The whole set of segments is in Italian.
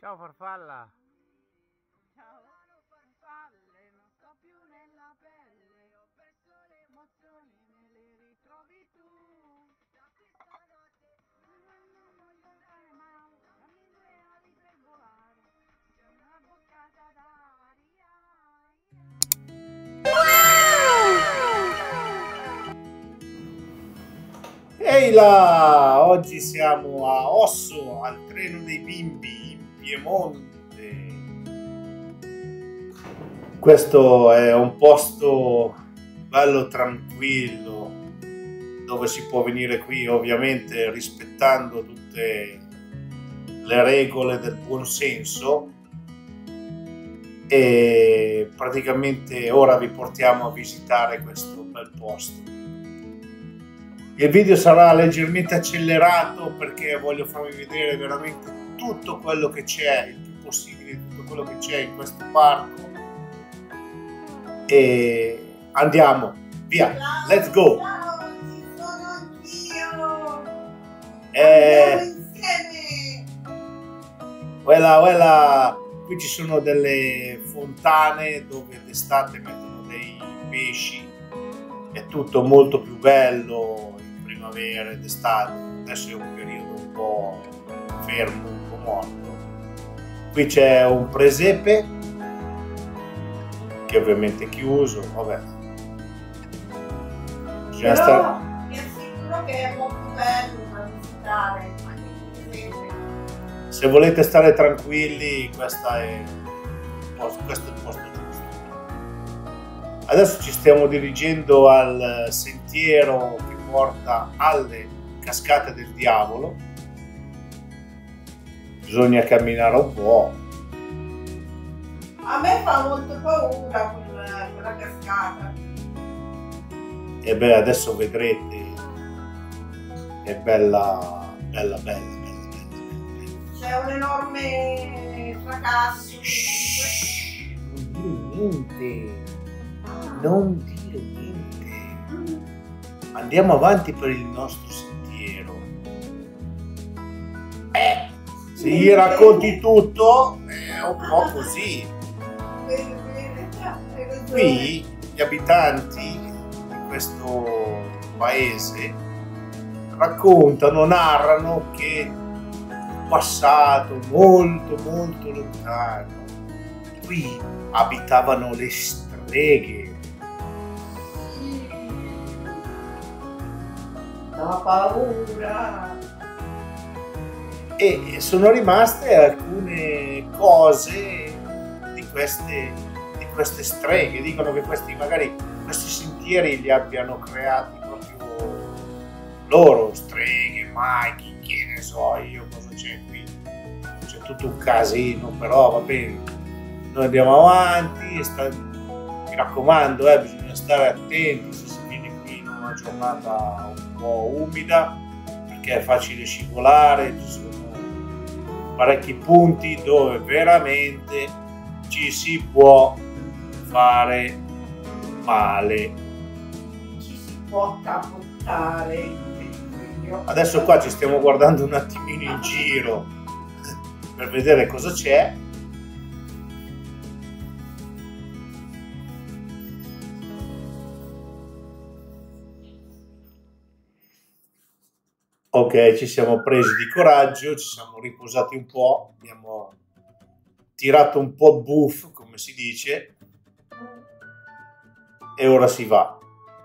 Ciao farfalla! Ciao farfalle, non sto più nella pelle, ho perso le emozioni, me le ritrovi tu. Da questa notte non voglio andare mai, dammi due ali per volare, c'è una boccata d'aria. Ehi là! Oggi siamo a Osso, al treno dei bimbi in Piemonte. Questo è un posto bello tranquillo dove si può venire qui, ovviamente rispettando tutte le regole del buon senso, e praticamente ora vi portiamo a visitare questo bel posto. Il video sarà leggermente accelerato perché voglio farvi vedere veramente tutto quello che c'è, il più possibile tutto quello che c'è in questo parco. E andiamo, via, let's go! Ciao, ci sono anch'io! Eh, Andiamo insieme! Quella, qui ci sono delle fontane dove d'estate mettono dei pesci, è tutto molto più bello in primavera ed estate. Adesso è un periodo un po' fermo, un po' morto. Qui c'è un presepe che ovviamente è chiuso, vabbè. Bisogna Però stare... mi assicuro che è molto bello da visitare, anche sempre. Se volete stare tranquilli, questo è il posto giusto. Adesso ci stiamo dirigendo al sentiero che porta alle Cascate del Diavolo. Bisogna camminare un po'. A me fa molto paura quella cascata. E beh, adesso vedrete. È bella. C'è un enorme fracasso. Shhh, non dire niente. Andiamo avanti per il nostro sentiero. Se gli racconti tutto è un po' così. Qui gli abitanti di questo paese narrano che in passato molto lontano qui abitavano le streghe. Da paura. E sono rimaste alcune cose di queste streghe. Dicono che questi sentieri li abbiano creati proprio loro, streghe, maghi, che ne so io cosa c'è qui. C'è tutto un casino, però va bene. Noi andiamo avanti mi raccomando, bisogna stare attenti se si viene qui in una giornata un po' umida, perché è facile scivolare, ci sono parecchi punti dove veramente ci si può fare male. Ci si può capottare. Adesso qua ci stiamo guardando un attimino in giro per vedere cosa c'è. Ok, ci siamo presi di coraggio, ci siamo riposati un po', abbiamo tirato un po' buff, come si dice, e ora si va.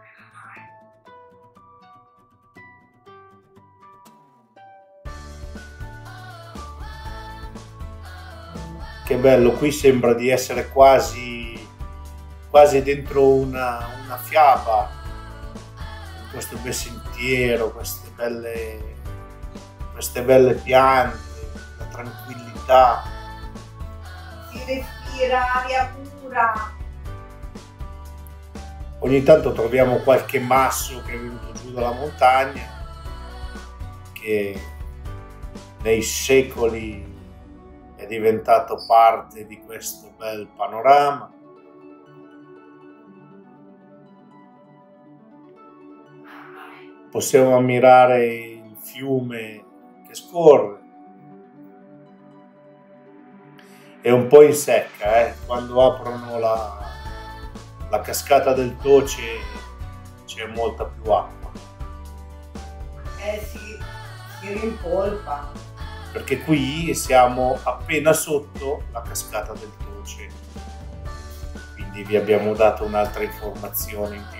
Che bello, qui sembra di essere quasi dentro una fiaba, questo bel sentiero, queste belle piante, la tranquillità. Si respira aria pura. Ogni tanto troviamo qualche masso che è venuto giù dalla montagna, che nei secoli è diventato parte di questo bel panorama. Possiamo ammirare il fiume che scorre. è un po' in secca, quando aprono la cascata del Toce c'è molta più acqua. Si rimpolpa. Perché qui siamo appena sotto la cascata del Toce, quindi vi abbiamo dato un'altra informazione in più.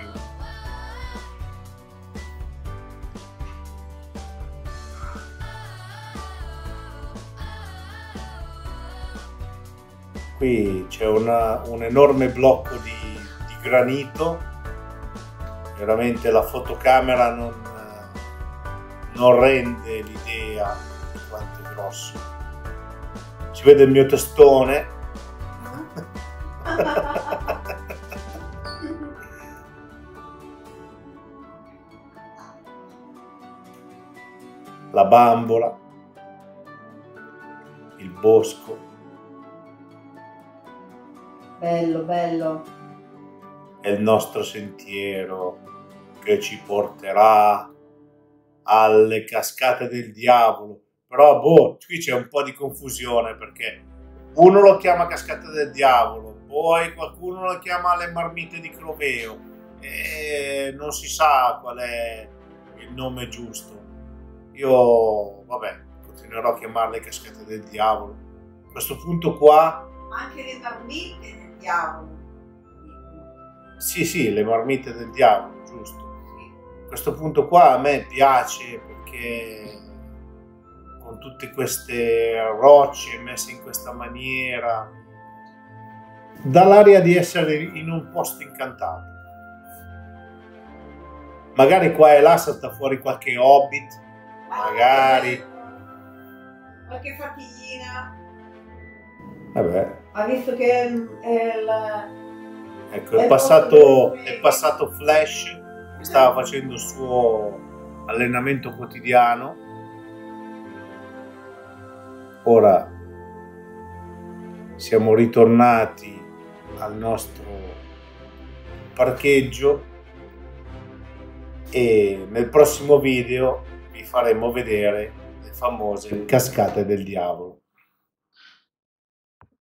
Qui c'è un enorme blocco di granito, veramente la fotocamera non rende l'idea di quanto è grosso. Si vede il mio testone. La bambola, il bosco. Bello, bello. È il nostro sentiero che ci porterà alle cascate del diavolo. Però qui c'è un po' di confusione, perché uno lo chiama cascata del diavolo, poi qualcuno lo chiama le marmite di Cloveo e non si sa qual è il nome giusto. Io continuerò a chiamarle cascate del diavolo. A questo punto qua anche le marmite del diavolo. Sì, le marmite del diavolo, giusto. A questo punto qua a me piace perché con tutte queste rocce messe in questa maniera dà l'aria di essere in un posto incantato. Magari qua e là salta fuori qualche hobbit, magari qualche fatiglina. Vabbè. Ha visto che Ecco, è passato Flash che stava facendo il suo allenamento quotidiano. Ora siamo ritornati al nostro parcheggio e nel prossimo video vi faremo vedere le famose cascate del diavolo.